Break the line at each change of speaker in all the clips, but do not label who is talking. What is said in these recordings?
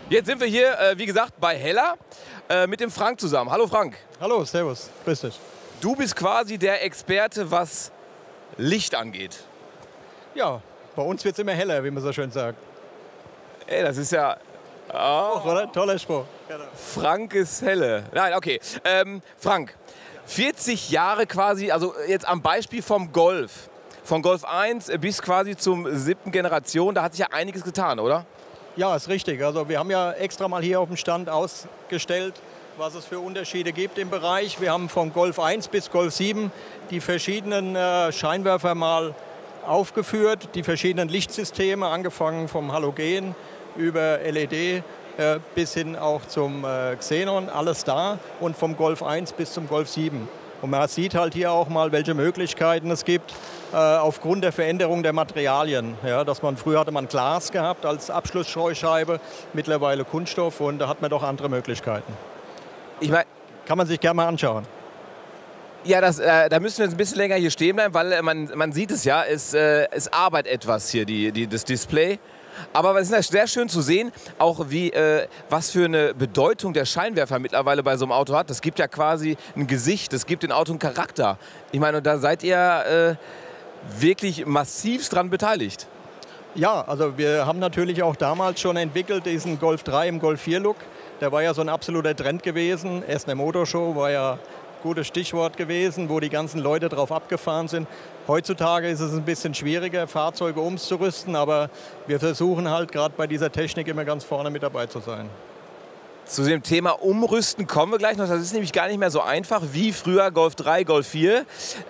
Jetzt sind wir hier, wie gesagt, bei Hella mit dem Frank zusammen. Hallo Frank.
Hallo, servus, grüß dich.
Du bist quasi der Experte, was Licht angeht.
Ja, bei uns wird es immer heller, wie man so schön sagt.
Ey, das ist ja... Oh,
Oder? Toller Spruch.
Frank ist helle. Nein, okay. Frank, 40 Jahre quasi, also jetzt am Beispiel vom Golf. Von Golf 1 bis quasi zum 7. Generation, da hat sich ja einiges getan, oder?
Ja, ist richtig. Also wir haben ja extra mal hier auf dem Stand ausgestellt, was es für Unterschiede gibt im Bereich. Wir haben von Golf 1 bis Golf 7 die verschiedenen Scheinwerfer mal aufgeführt, die verschiedenen Lichtsysteme, angefangen vom Halogen über LED bis hin auch zum Xenon, alles da, und vom Golf 1 bis zum Golf 7. Und man sieht halt hier auch mal, welche Möglichkeiten es gibt aufgrund der Veränderung der Materialien. Ja, früher hatte man Glas gehabt als Abschlussstreuscheibe, mittlerweile Kunststoff, und da hat man doch andere Möglichkeiten.
Ich mein,
kann man sich gerne mal anschauen.
Ja, da müssen wir jetzt ein bisschen länger hier stehen bleiben, weil man sieht es ja, es arbeitet etwas hier, das Display. Aber es ist sehr schön zu sehen, auch was für eine Bedeutung der Scheinwerfer mittlerweile bei so einem Auto hat. Das gibt ja quasi ein Gesicht, das gibt dem Auto einen Charakter. Ich meine, da seid ihr wirklich massivst dran beteiligt.
Ja, also wir haben natürlich auch damals schon entwickelt diesen Golf 3 im Golf 4 Look. Der war ja so ein absoluter Trend gewesen. Essen Motorshow war ja ein gutes Stichwort gewesen, wo die ganzen Leute drauf abgefahren sind. Heutzutage ist es ein bisschen schwieriger, Fahrzeuge umzurüsten, aber wir versuchen halt gerade bei dieser Technik immer ganz vorne mit dabei zu sein.
Zu dem Thema Umrüsten kommen wir gleich noch. Das ist nämlich gar nicht mehr so einfach wie früher Golf 3, Golf 4.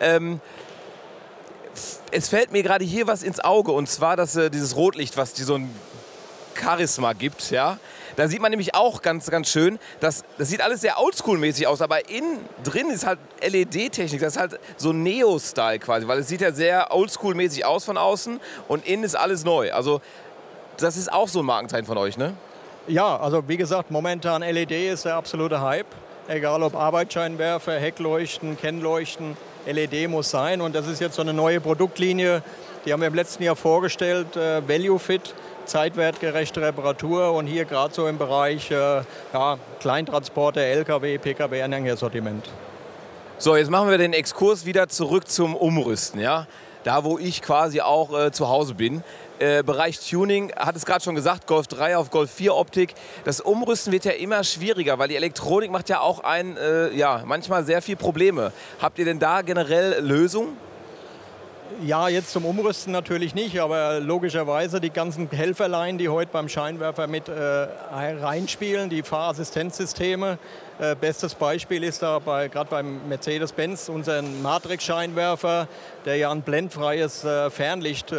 Es fällt mir gerade hier was ins Auge, und zwar dieses Rotlicht, was dir so ein Charisma gibt. Ja? Da sieht man nämlich auch ganz, ganz schön, das sieht alles sehr oldschool-mäßig aus, aber innen drin ist halt LED-Technik, das ist halt so Neo-Style quasi, weil es sieht ja sehr oldschool-mäßig aus von außen und innen ist alles neu. Also das ist auch so ein Markenzeichen von euch, ne?
Ja, also wie gesagt, momentan LED ist der absolute Hype. Egal ob Arbeitsscheinwerfer, Heckleuchten, Kennleuchten, LED muss sein, und das ist jetzt so eine neue Produktlinie, die haben wir im letzten Jahr vorgestellt, Value Fit, zeitwertgerechte Reparatur, und hier gerade so im Bereich Kleintransporter, LKW, PKW, Anhängersortiment.
So, jetzt machen wir den Exkurs wieder zurück zum Umrüsten, ja? Da, wo ich quasi auch zu Hause bin. Bereich Tuning, hat es gerade schon gesagt, Golf 3 auf Golf 4 Optik. Das Umrüsten wird ja immer schwieriger, weil die Elektronik macht ja auch manchmal sehr viel Probleme. Habt ihr denn da generell Lösungen?
Ja, jetzt zum Umrüsten natürlich nicht, aber logischerweise die ganzen Helferlein, die heute beim Scheinwerfer mit reinspielen, die Fahrassistenzsysteme. Bestes Beispiel ist da gerade beim Mercedes-Benz unser Matrix-Scheinwerfer, der ja ein blendfreies Fernlicht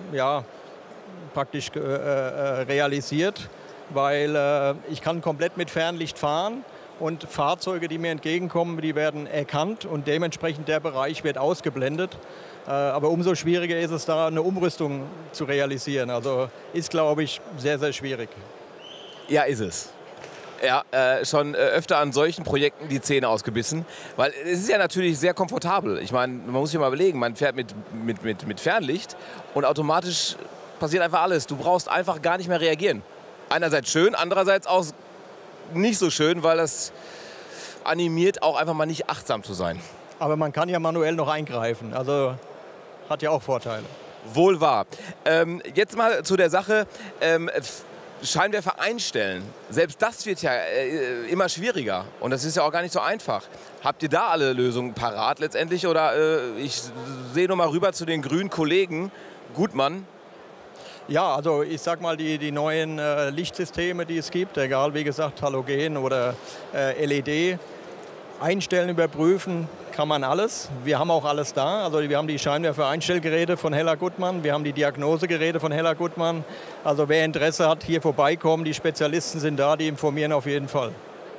praktisch realisiert, weil ich kann komplett mit Fernlicht fahren. Und Fahrzeuge, die mir entgegenkommen, die werden erkannt, und dementsprechend der Bereich wird ausgeblendet. Aber umso schwieriger ist es, da eine Umrüstung zu realisieren. Also ist, glaube ich, sehr, sehr schwierig.
Ja, ist es. Ja, schon öfter an solchen Projekten die Zähne ausgebissen. Weil es ist ja natürlich sehr komfortabel. Ich meine, man muss sich mal überlegen, man fährt mit Fernlicht und automatisch passiert einfach alles. Du brauchst einfach gar nicht mehr reagieren. Einerseits schön, andererseits auch nicht so schön, weil das animiert auch einfach mal nicht achtsam zu sein.
Aber man kann ja manuell noch eingreifen, also hat ja auch Vorteile.
Wohl wahr. Jetzt mal zu der Sache, Scheinwerfer einstellen. Selbst das wird ja immer schwieriger, und das ist ja auch gar nicht so einfach. Habt ihr da alle Lösungen parat letztendlich, oder ich sehe nur mal rüber zu den grünen Kollegen, Gutmann.
Ja, also ich sag mal, die neuen Lichtsysteme, die es gibt, egal wie gesagt Halogen oder LED, einstellen, überprüfen kann man alles. Wir haben auch alles da. Also wir haben die Scheinwerfer-Einstellgeräte von Hella Gutmann, wir haben die Diagnosegeräte von Hella Gutmann. Also wer Interesse hat, hier vorbeikommen, die Spezialisten sind da, die informieren auf jeden Fall.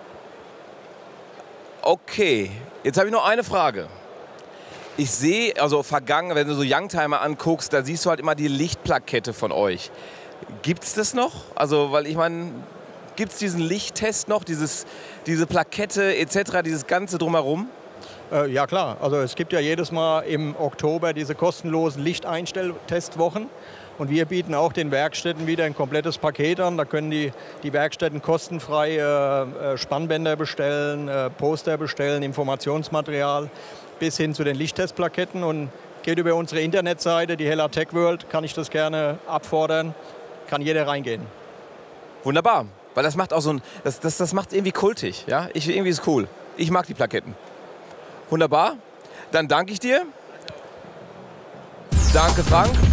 Okay, jetzt habe ich noch eine Frage. Ich sehe, also vergangen, wenn du so Youngtimer anguckst, da siehst du halt immer die Lichtplakette von euch. Gibt es das noch? Also, weil ich meine, gibt es diesen Lichttest noch, diese Plakette etc., dieses Ganze drumherum?
Ja klar, also es gibt ja jedes Mal im Oktober diese kostenlosen Lichteinstelltestwochen. Und wir bieten auch den Werkstätten wieder ein komplettes Paket an. Da können die Werkstätten kostenfrei Spannbänder bestellen, Poster bestellen, Informationsmaterial bis hin zu den Lichttestplaketten. Und geht über unsere Internetseite, die Hella Tech World, kann ich das gerne abfordern. Kann jeder reingehen.
Wunderbar, weil das macht auch so ein, das macht irgendwie kultig. Ja? Irgendwie ist es cool. Ich mag die Plaketten. Wunderbar, dann danke ich dir. Danke, Frank.